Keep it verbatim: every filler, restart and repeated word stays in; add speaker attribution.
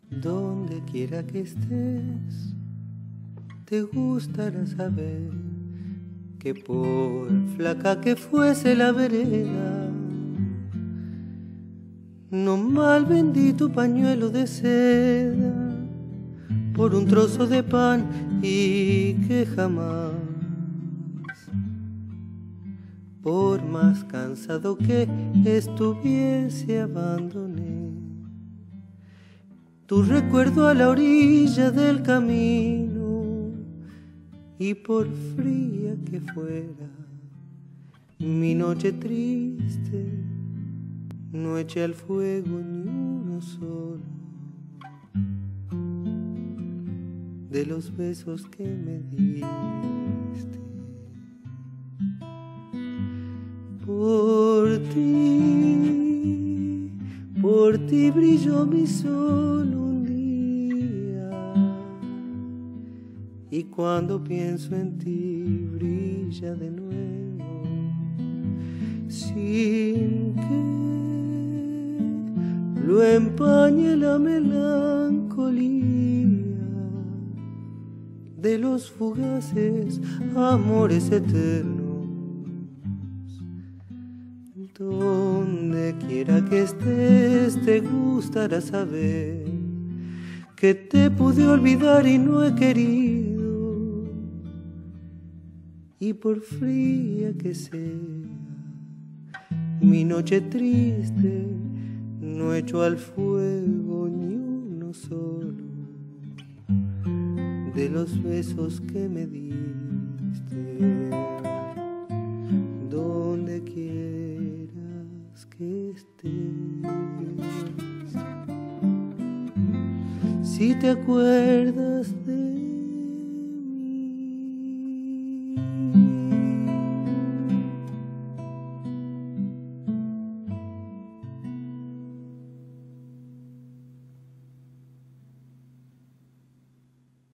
Speaker 1: Donde quiera que estés, te gustará saber que por flaca que fuese la vereda, no mal vendí tu pañuelo de seda por un trozo de pan, y que jamás, por más cansado que estuviese, abandoné tu recuerdo a la orilla del camino. Y por fría que fuera mi noche triste, no eché al fuego ni uno solo de los besos que me diste. Por ti, por ti brilló mi sol un día, y cuando pienso en ti brilla de nuevo, sin que lo empañe la melancolía de los fugaces amores eternos. Donde quiera que estés, te gustará saber que te pude olvidar y no he querido. Y por fría que sea mi noche triste, no echo al fuego ni uno solo de los besos que me diste. Donde quieras que estés, si te acuerdas